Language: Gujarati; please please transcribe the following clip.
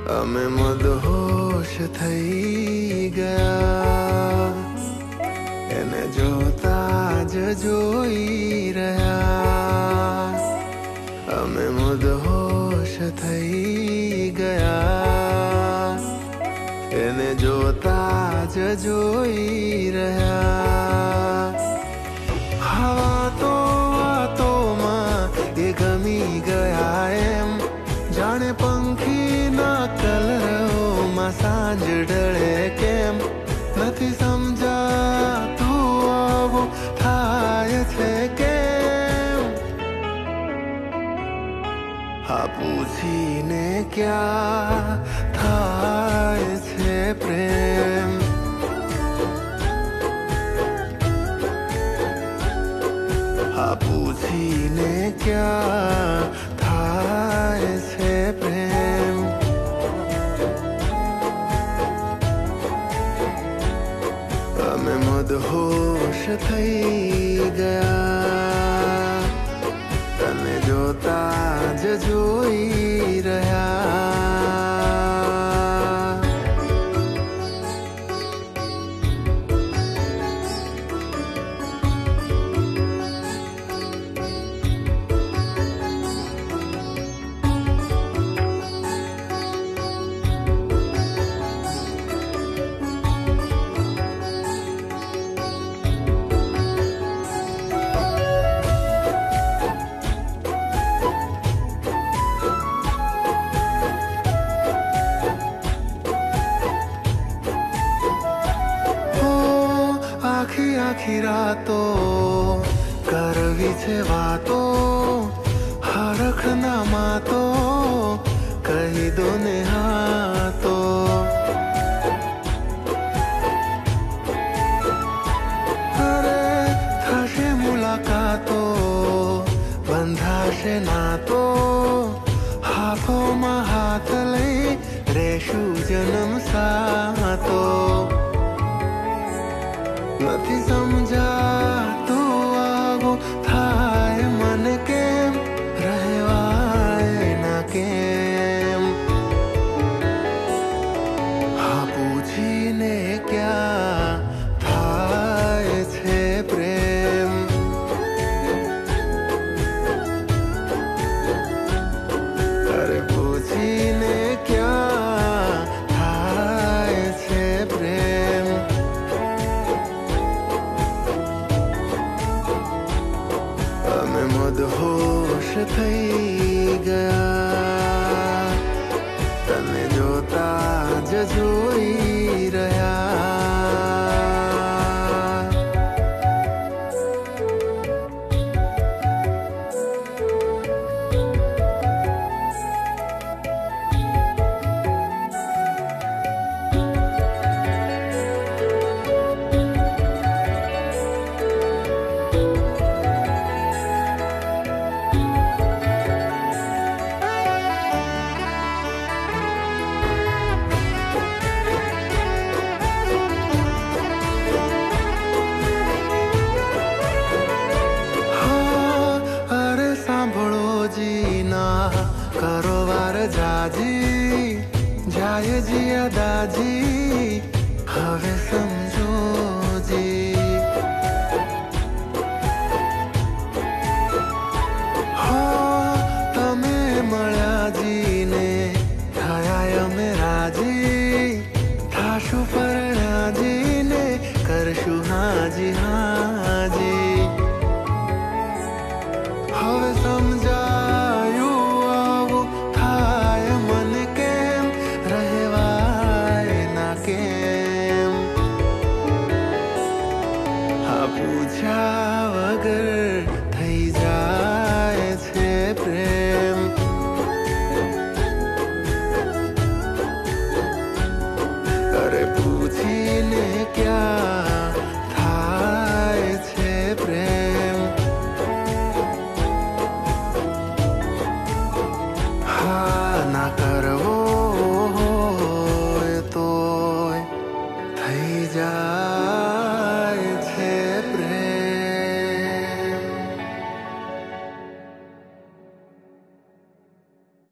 અમે મદહોશ થઈ ગયા, એને જોતા જ જોઈ રહ્યા. અમે મદહોશ થઈ ગયા, એને જોતા જ જોઈ રહ્યા. હવા તો વાતોમાં એ ગમી ગયા એમ, જાણે પંખીના કલરોમાં સાંજ ઢળે કેમ. નથી સમજાતું આવું થાય છે કેમ. આ પૂછીને ક્યાં થાય છે પ્રેમ. આ પૂછીને ક્યાં થાય છે પ્રેમ. અમે મદહોશ થઈ ગયા, તને જોતા જ જોઈ રહ્યા. આખી આખી રાતો કરવી છે વાતો, હરખના માતો કહી દો ને હા તો. અરે થશે મુલાકાતો, બંધાશે નાતો, હાથોમાં હાથ લઈ રેશું જન્મ સાતો. નથી સમજાતું આવું થાય મને કેમ, રહેવાય ના કેમ. હા પૂછીને ક્યાં થાય છે પ્રેમ. અરે પૂછીને ક્યાં થાય છે પ્રેમ. અમે મદહોશ થઈ ગયા, તને જોતા જ જોઈ રહ્યા. કરોવાર જાજી જાય જીયા દાજી, હવે સમજો જી. હો તમે મળ્યા જીને થયા અમે રાજી, થાશું પરણ્યા જીને કરશું હાજી હાજી. હવે સમજાયું પૂછ્યા વગર થઈ જાય છે પ્રેમ. અરે પૂછીને ક્યાં થાય છે પ્રેમ. હા ના કરવા